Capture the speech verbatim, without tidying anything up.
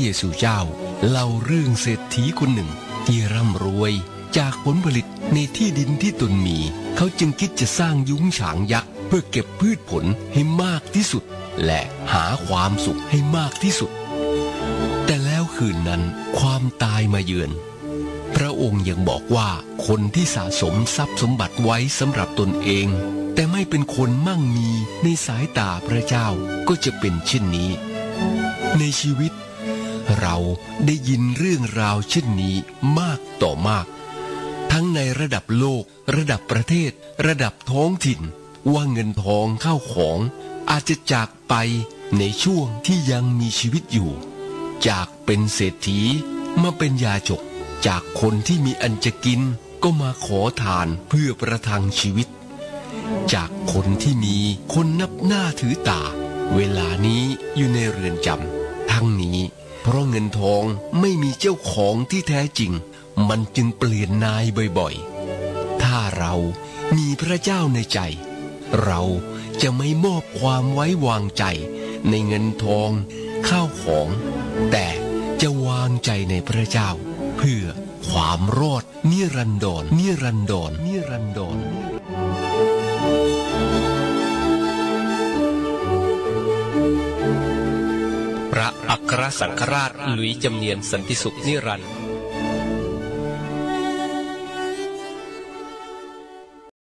ซูเจ้าเล่าเรื่องเศรษฐีคนหนึ่งที่ร่ำรวยจากผลผลิตในที่ดินที่ตนมีเขาจึงคิดจะสร้างยุ้งฉางยักษ์เพื่อเก็บพืชผลให้มากที่สุดและหาความสุขให้มากที่สุดแต่แล้วคืนนั้นความตายมาเยือนพระองค์ยังบอกว่าคนที่สะสมทรัพย์สมบัติไว้สำหรับตนเองแต่ไม่เป็นคนมั่งมีในสายตาพระเจ้าก็จะเป็นเช่นนี้ในชีวิตเราได้ยินเรื่องราวเช่นนี้มากต่อมากทั้งในระดับโลกระดับประเทศระดับท้องถิ่นว่าเงินทองเข้าของอาจจะจากไปในช่วงที่ยังมีชีวิตอยู่จากเป็นเศรษฐีมาเป็นยาจกจากคนที่มีอันจะกินก็มาขอทานเพื่อประทังชีวิตจากคนที่มีคนนับหน้าถือตาเวลานี้อยู่ในเรือนจำทั้งนี้เพราะเงินทองไม่มีเจ้าของที่แท้จริงมันจึงเปลี่ยนนายบ่อยๆถ้าเรามีพระเจ้าในใจเราจะไม่มอบความไว้วางใจในเงินทองข้าวของแต่จะวางใจในพระเจ้าเพื่อความรอดนิรันดรนิรันดรนิรันดรพระอัครสังฆราชหลุยส์จำเนียนสันติสุขนิรันดร์